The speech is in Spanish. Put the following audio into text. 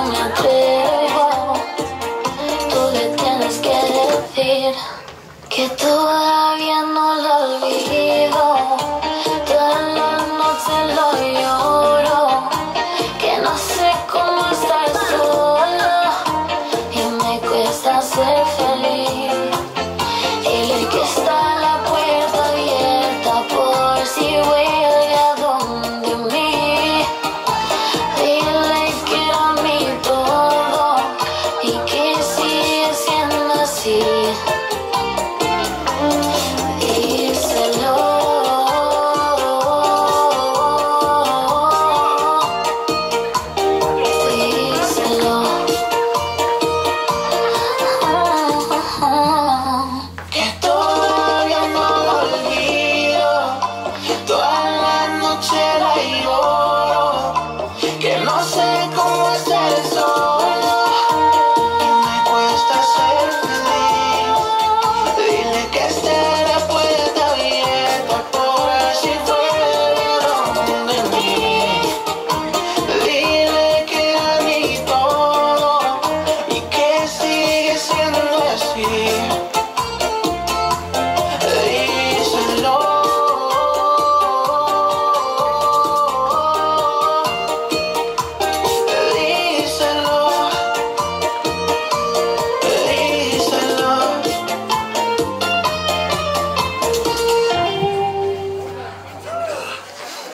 no me atrevo. Tú le tienes que decir que todavía no lo olvido. Todas las noches lo lloro, que no sé cómo estar sola y me cuesta ser feliz. Dile que está la puerta abierta por si vuelve a donde mí. Dile que era mi todo y que sigue siendo así. Díselo. Yeah.